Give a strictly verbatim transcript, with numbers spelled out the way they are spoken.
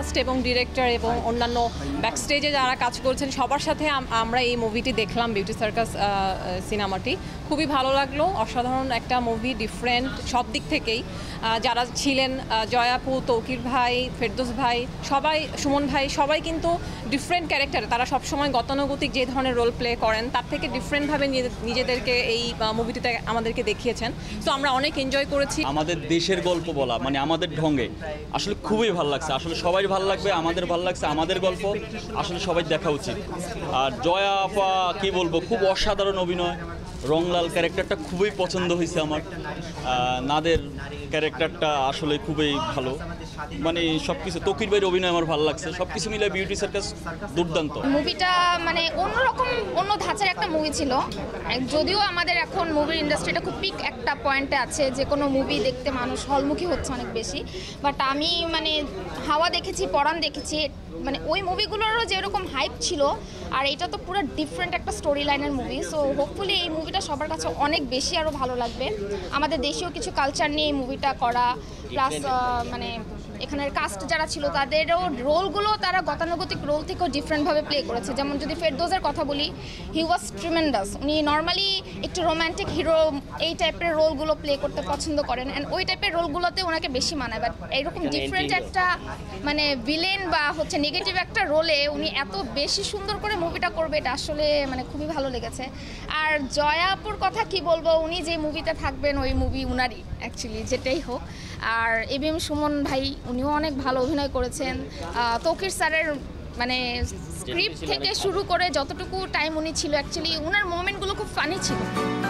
Caste এবং director এবং অন্যান্য ব্যাকস্টেজে যারা কাজ করছেন সবার সাথে আমরা এই মুভিটি দেখলাম, বিউটি সার্কাস সিনেমাটি খুবই ভালো লাগলো। অসাধারণ একটা মুভি, ডিফারেন্ট সব দিক থেকেই। যারা ছিলেন জয়াপু, তৌকির ভাই, ফেরদৌস ভাই, সবাই, সুমন ভাই, সবাই কিন্তু ডিফারেন্ট ক্যারেক্টারে, তারা সবসময় গতানুগতিক যে ধরনের রোল প্লে করেন তার থেকে ডিফারেন্টভাবে নিজেদেরকে এই মুভিটিতে আমাদেরকে দেখিয়েছেন। তো আমরা অনেক এনজয় করেছি। আমাদের দেশের গল্প বলা মানে আমাদের ঢঙ্গে আসলে খুবই ভালো লাগছে। আসলে সবাই ভালো লাগবে, আমাদের ভালো লাগছে, আমাদের গল্প আসলে সবাই দেখা উচিত। আর জয়া আপা কী বলবো, খুব অসাধারণ অভিনয়। রংলাল ক্যারেক্টারটা খুবই পছন্দ হয়েছে আমার। নাদের ক্যারেক্টারটা আসলে খুবই ভালো, মানে সব কিছু। তৌকির ভাইয়ের অভিনয় আমার ভালো লাগছে। সব কিছু মিলে বিউটি সার্কাস দুর্দান্ত। মুভিটা মানে অন্যরকম, অন্য ধাঁচের একটা মুভি ছিল। যদিও আমাদের এখন মুভির ইন্ডাস্ট্রিটা খুব পিক একটা পয়েন্টে আছে, যে কোনো মুভি দেখতে মানুষ হলমুখী হচ্ছে অনেক বেশি। বাট আমি মানে হাওয়া দেখেছি, পরাণ দেখেছি, মানে ওই মুভিগুলোরও যেরকম হাইপ ছিল, আর এটা তো পুরো ডিফারেন্ট একটা স্টোরি লাইনের মুভি। সো হোপফুলি এই মুভিটা সবার কাছে অনেক বেশি আরও ভালো লাগবে। আমাদের দেশীয় কিছু কালচার নিয়ে এই মুভিটা করা, প্লাস মানে এখানের কাস্ট যারা ছিল তাদেরও রোলগুলো তারা গতানুগতিক রোল থেকেও ডিফারেন্টভাবে প্লে করেছে। যেমন যদি ফেরদৌসের কথা বলি, হি ওয়াজ ট্রিমেন্ডাস। উনি নর্মালি একটু রোম্যান্টিক হিরো এই টাইপের রোলগুলো প্লে করতে পছন্দ করেন, অ্যান্ড ওই টাইপের রোলগুলোতে ওনাকে বেশি মানায়। বাট এরকম ডিফারেন্ট একটা মানে ভিলেন বা হচ্ছে নেগেটিভ একটা রোলে উনি এত বেশি সুন্দর করে মুভিটা করবে, এটা আসলে মানে খুবই ভালো লেগেছে। আর জয়াপুর কথা কি বলবো, উনি যে মুভিতে থাকবেন ওই মুভি উনারই অ্যাকচুয়ালি, যেটাই হোক। আর এবিএম সুমন ভাই উনিও অনেক ভালো অভিনয় করেছেন। তৌকির স্যারের মানে স্ক্রিপ্ট থেকে শুরু করে যতটুকু টাইম উনি ছিল, অ্যাকচুয়ালি উনার মোমেন্টগুলো খুব ফানি ছিল।